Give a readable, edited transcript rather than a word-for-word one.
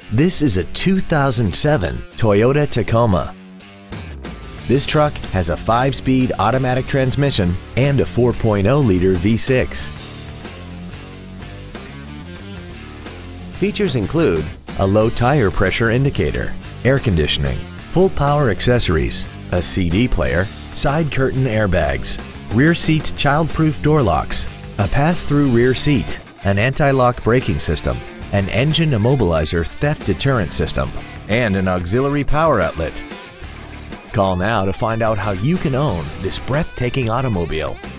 This is a 2007 Toyota Tacoma. This truck has a 5-speed automatic transmission and a 4.0-liter V6. Features include a low tire pressure indicator, air conditioning, full power accessories, a CD player, side curtain airbags, rear seat child-proof door locks, a pass-through rear seat, an anti-lock braking system, an engine immobilizer theft deterrent system, and an auxiliary power outlet. Call now to find out how you can own this breathtaking automobile.